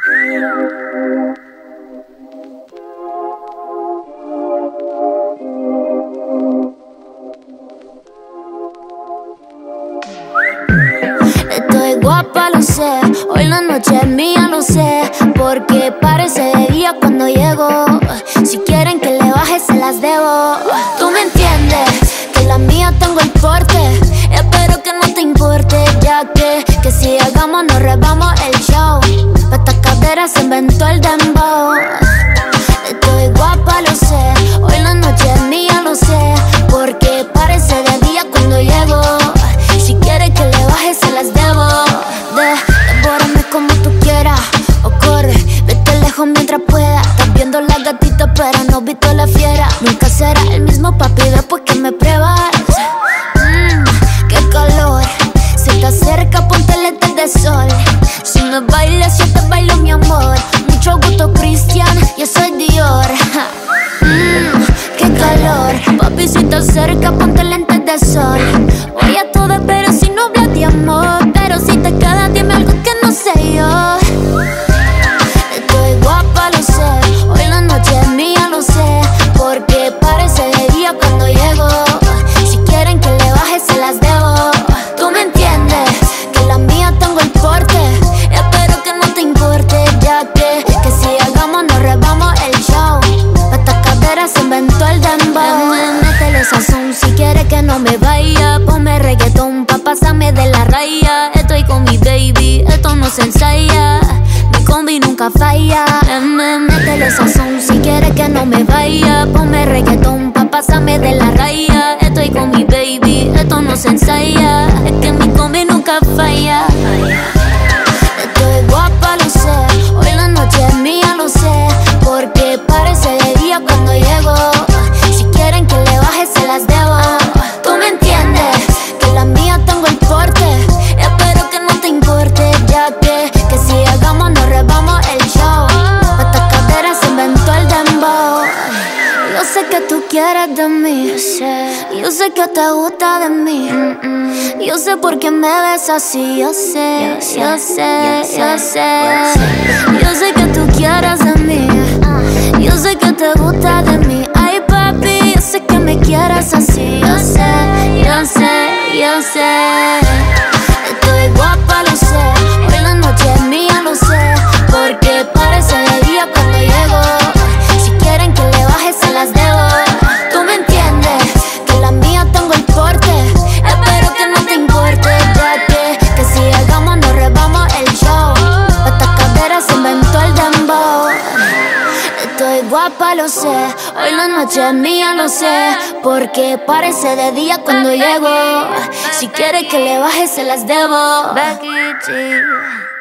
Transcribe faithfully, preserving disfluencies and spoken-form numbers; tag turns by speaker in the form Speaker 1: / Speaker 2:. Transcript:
Speaker 1: Estoy guapa, lo sé, hoy la noche es mía, lo sé, porque parece de día cuando llego. Si quieren que le baje se las debo. Tú me entiendes, que la mía tengo el porte. Espero que no te importe, ya que Que si llegamos nos rebamos el show. Pa' estas caderas se inventó el dembow. Estoy guapa, lo sé, hoy la noche es mía, lo sé, porque parece de día cuando llego. Si quieres que le baje se las debo. De, devórame como tú quieras, o corre, vete lejos mientras pueda. Estás viendo la gatita pero no has visto la fiera. Nunca será el mismo papi después que me pruebas. Mmm, qué calor. Si te acerca ponte lentes de sol. Si me bailas yo te bailo mi amor. Mucho gusto Cristian, yo soy Dior. Mmm, qué calor. Papi si te acerca ponte lentes de sol. Voy a todo pero si no hablas de amor. Pero si te queda dime algo que no sé yo. Estoy guapa, lo sé, hoy la noche es mía, lo sé, porque parece de día cuando llego. Si quieren que le baje se las debo. Tú me entiendes, que la mía tengo el porte. Espero que no te importe, ya que Que si hagamos nos rebamos el show. Pa' estas caderas se inventó el dembow. Métele sazón si quieres que no me vaya. Ponme reggaetón pa' pasarme de la raya. Estoy con mi baby, esto no se ensaya. Mi combi nunca falla. Métele sazón si quieres que no me vaya. Ponme reggaetón pa' pasarme de la raya. Estoy con mi baby, esto no se ensaya. Es que mi combi nunca falla. Estoy guapa, lo sé, hoy la noche es mía, lo sé, porque parece de día cuando llego. Si quieren que le baje se las debo. Tú me entiendes, que la mía tengo el porte. Espero que no te importe, ya que Que si hagamos nos rebamos el show. Pa' estas caderas se inventó el dembow. Yo sé que tú quieres de mí, yo sé, yo sé que te gusta de mí. Yo sé por qué me ves así, yo sé, yo sé, yo sé. Yo sé que tú quieres de mí, yo sé que te gusta de mí. Ay papi, yo sé que me quieres así, yo sé, yo sé, yo sé. Estoy guapa, lo sé, hoy la noche es mía, lo sé, porque parece de día cuando llego. Si quieren que le baje se las debo. Tú me entiendes, que la mía tengo el porte. Espero que no te importe, ya que Que si hagamos nos rebamos el show. Pa' estas caderas se inventó el dembow. Estoy guapa, lo sé, hoy la noche es mía, lo sé, porque parece de día cuando llego. Si quiere que le baje se las debo. Becky G.